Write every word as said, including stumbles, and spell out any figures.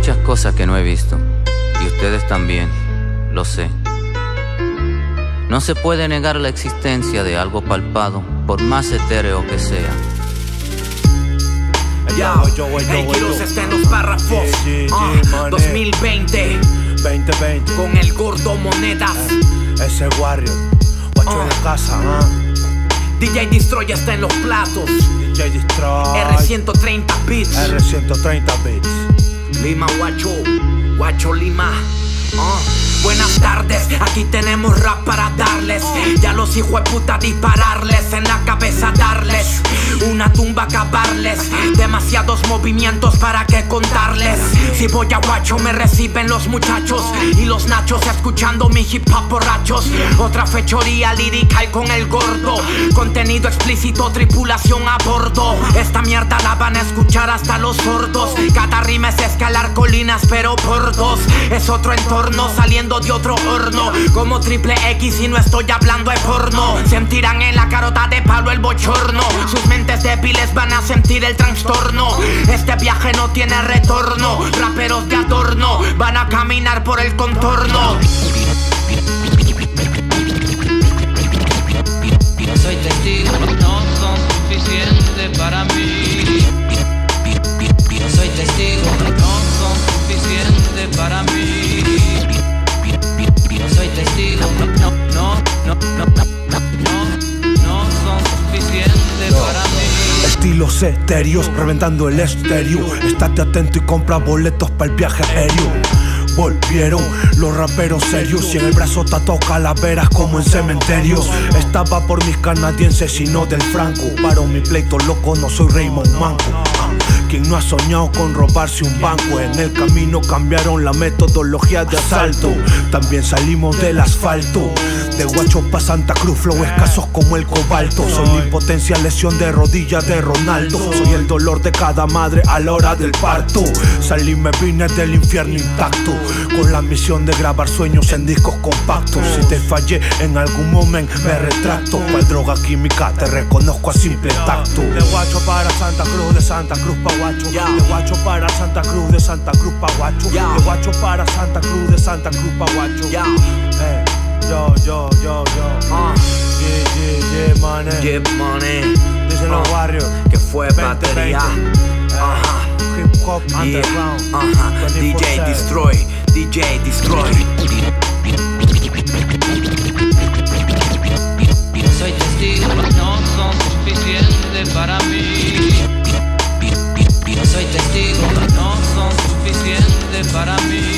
muchas cosas que no he visto, y ustedes también, lo sé. No se puede negar la existencia de algo palpado, por más etéreo que sea. Yo, el Quiros está en los párrafos. uh, dos mil veinte veinte veinte con el gordo Monedas. eh, Ese Warrior, guacho uh. en la casa. uh. D J Destroy está en los platos. D J Destroy, R ciento treinta Beats. R ciento treinta Beats. Lima Guacho, Guacho Lima. uh. Buenas tardes, aquí tenemos rap para darles. Ya los hijos de puta dispararles en la cabeza, darles una tumba, acabarles. Demasiados movimientos para que contarles. Si voy a Guacho me reciben los muchachos y los nachos escuchando mi hip hop borrachos. Otra fechoría lirical con el gordo, contenido explícito, tripulación a bordo. Esta mierda la van a escuchar hasta los sordos. Cada rima es escalar colinas pero por dos. Es otro entorno saliendo de otro horno, como triple X y no estoy hablando de porno. Sentirán en la carota de palo el bochorno. Sus mentes débiles van a sentir el trastorno. Este viaje no tiene retorno. Raperos de adorno van a caminar por el contorno. No soy testigo, no son suficientes para mí. No soy testigo, no son suficientes para mí. No soy testigo, no, no, no, no, no, no son suficientes para mí. Estilos etéreos, reventando el estéreo. Estate atento y compra boletos para el viaje aéreo. Volvieron los raperos serios y en el brazo tatuado calaveras como en cementerios. Estaba por mis canadienses y no del franco. Paro mi pleito loco, no soy Raymond Manco. Quien no ha soñado con robarse un banco. En el camino cambiaron la metodología de asalto. También salimos del asfalto. De Guacho pa' Santa Cruz, flow escasos como el cobalto. Soy la impotencia, lesión de rodilla de Ronaldo. Soy el dolor de cada madre a la hora del parto. Salí, me vine del infierno intacto, con la misión de grabar sueños en discos compactos. Si te fallé en algún momento me retracto. Cual droga química te reconozco a simple tacto. De Guacho para Santa Cruz, de Santa Cruz pa' Guacho. De Guacho para Santa Cruz, de Santa Cruz pa' Guacho. De Guacho para Santa Cruz, de Santa Cruz pa' Guacho. Eh, yo, yo, yo, yo. uh. Yeah, yeah, yeah, money. Get money. Dicen los uh. Warriors que fue batería. Ajá. Hip hop Yeah. underground. Ajá. D J Destroy, D J Destroy. No soy testigo, no son suficientes para mí. No soy testigo, no son suficientes para mí.